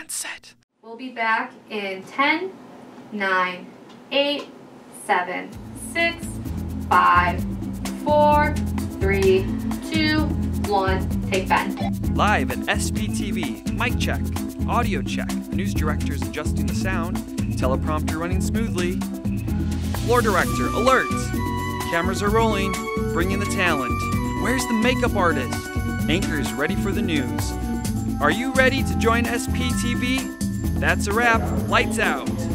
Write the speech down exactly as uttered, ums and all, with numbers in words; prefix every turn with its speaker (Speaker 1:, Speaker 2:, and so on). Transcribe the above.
Speaker 1: get set.
Speaker 2: We'll be back in ten, nine, eight, seven, six, five, four, three, two, one. Take Ben.
Speaker 1: Live at S P T V, mic check, audio check, news directors adjusting the sound, teleprompter running smoothly. Floor director, alert! Cameras are rolling, bring in the talent. Where's the makeup artist? Anchors ready for the news. Are you ready to join S P T V? That's a wrap, lights out.